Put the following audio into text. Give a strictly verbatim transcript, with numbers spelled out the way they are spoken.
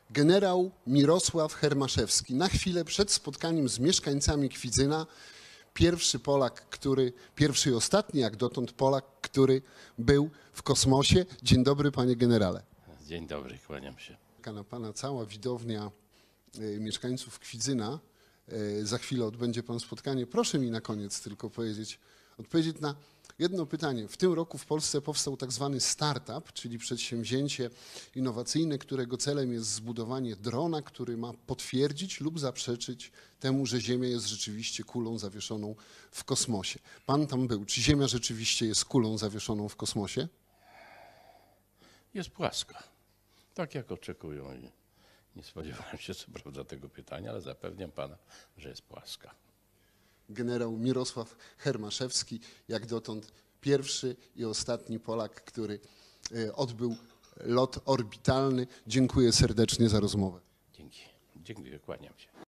Generał Mirosław Hermaszewski. Na chwilę przed spotkaniem z mieszkańcami Kwidzyna pierwszy Polak, który, pierwszy i ostatni jak dotąd Polak, który był w kosmosie. Dzień dobry, panie generale. Dzień dobry, kłaniam się. Czeka na pana cała widownia y, mieszkańców Kwidzyna. Y, za chwilę odbędzie pan spotkanie. Proszę mi na koniec tylko powiedzieć, odpowiedzieć na jedno pytanie. W tym roku w Polsce powstał tak zwany startup, czyli przedsięwzięcie innowacyjne, którego celem jest zbudowanie drona, który ma potwierdzić lub zaprzeczyć temu, że Ziemia jest rzeczywiście kulą zawieszoną w kosmosie. Pan tam był. Czy Ziemia rzeczywiście jest kulą zawieszoną w kosmosie? Jest płaska, tak jak oczekują i nie spodziewałem się co prawda tego pytania, ale zapewniam pana, że jest płaska. Generał Mirosław Hermaszewski, jak dotąd pierwszy i ostatni Polak, który odbył lot orbitalny. Dziękuję serdecznie za rozmowę. Dzięki, dziękuję, kłaniam się.